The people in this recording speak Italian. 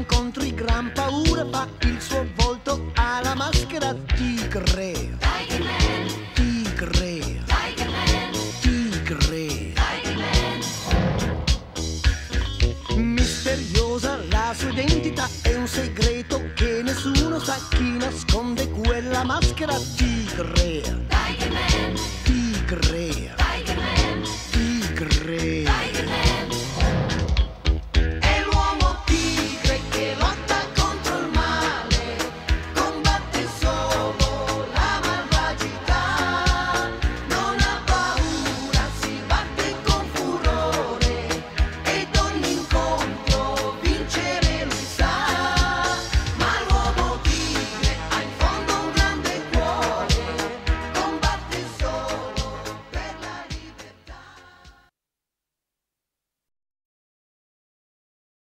incontri gran paura, fa il suo volto alla maschera tigre. Tigre. Tigre. Misteriosa la sua identità, è un segreto che nessuno sa, chi nasconde quella maschera tigre.